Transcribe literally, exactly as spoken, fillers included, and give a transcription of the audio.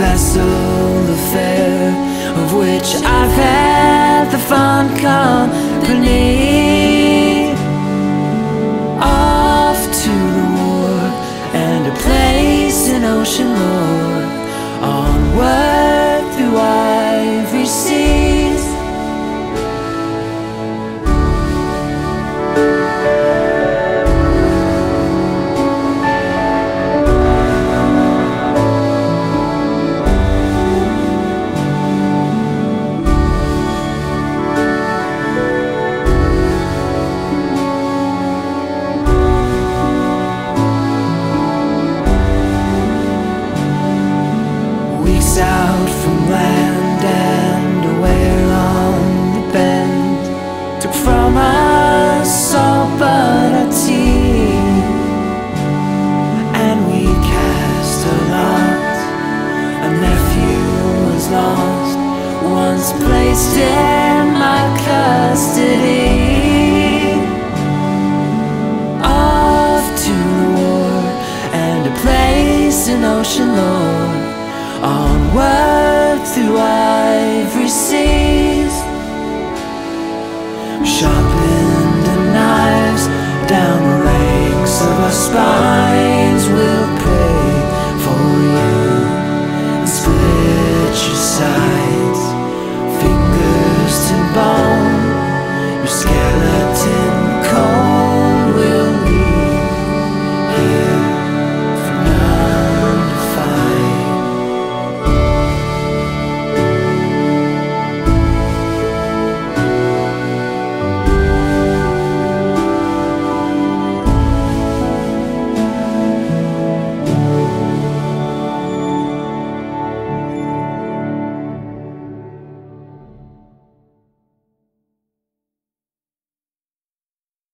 vessel affair of which I've had the fond company. Off to the war and a place in ocean lore, onward through ivory seas. Out from land and away along the bend, took from us all but our tea, and we cast a lot. A nephew was lost, once placed in my custody. Off to the war and a place in ocean lore, onward through ivory seas. Sharpened knives down the ranks of our spine.